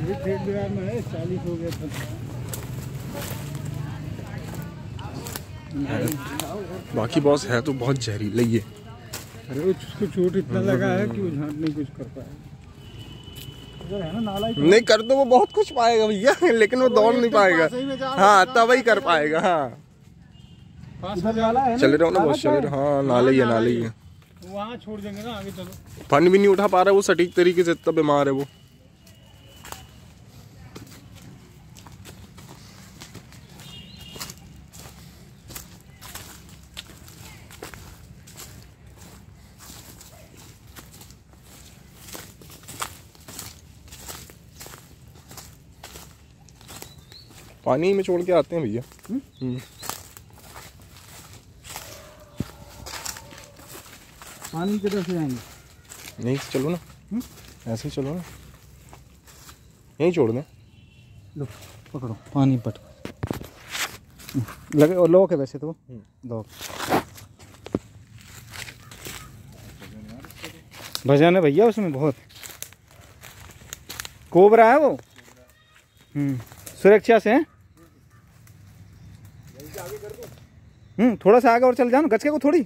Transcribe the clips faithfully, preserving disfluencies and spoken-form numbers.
अभी पेट बिहार में है, चालीस हो गया था। बाकी बॉस है तो बहुत जहरीला ही है। अरे उसको चोट इतना लगा है कि वो झांट नहीं कुछ कर पाया। है ना नाला नहीं कर तो वो बहुत कुछ पाएगा भैया, लेकिन वो दौड़ नहीं पाएगा। हाँ तब ही कर पाएगा। हाँ चले रहो ना बॉस, चले रहो। हाँ नाले ही है, नाले ही है। वहाँ छोड़ देंगे ना, आगे चलो। फन भी नहीं उठा पा रहा वो सटीक तरीके से, इतना बीमार है वो। पानी में छोड़ के आते हैं भैया। पानी किधर से आएंगे? नहीं चलो ना, ऐसे ही चलो ना, यहीं छोड़ दें। लो पकड़ो पानी पट लगे और लॉक है वैसे तो लॉक। भजन है भैया उसमें बहुत। कोबरा है वो। हम्म सुरक्षा से है। हम्म थोड़ा सा आगे और चल जाओ ना, गचके को थोड़ी।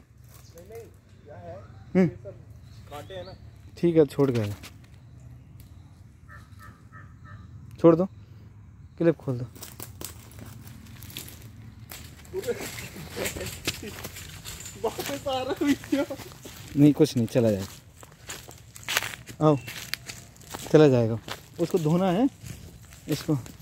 हम्म ठीक है छोड़ गया, छोड़ दो, क्लिप खोल दो। नहीं कुछ नहीं, चला जाएगा। आओ चला जाएगा। उसको धोना है इसको।